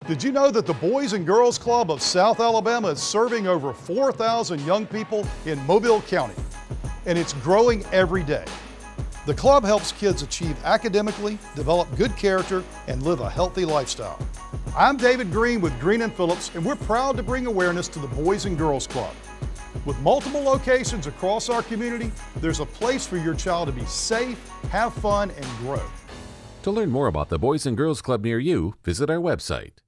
Did you know that the Boys and Girls Club of South Alabama is serving over 4,000 young people in Mobile County? And it's growing every day. The club helps kids achieve academically, develop good character, and live a healthy lifestyle. I'm David Greene with Greene Phillips, and we're proud to bring awareness to the Boys and Girls Club. With multiple locations across our community, there's a place for your child to be safe, have fun, and grow. To learn more about the Boys and Girls Club near you, visit our website.